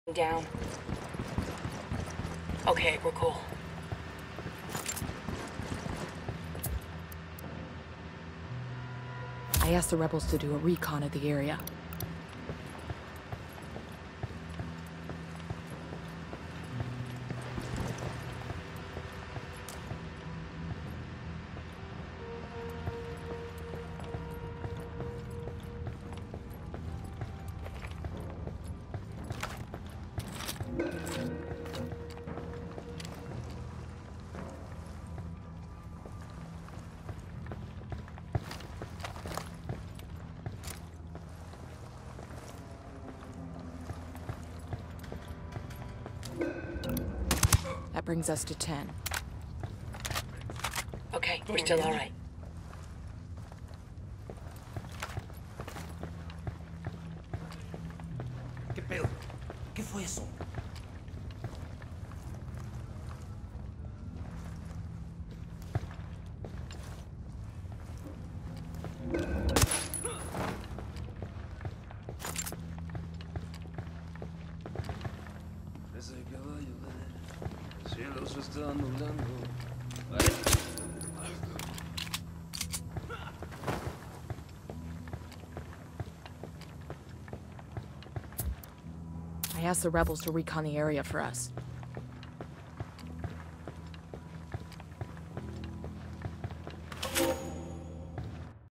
Down. Okay, we're cool. I asked the rebels to do a recon of the area. That brings us to 10. Okay, we're still all right. ¿Qué pedo? ¿Qué fue eso? Ese caballo el cielo se está nublando. I asked the rebels to recon the area for us.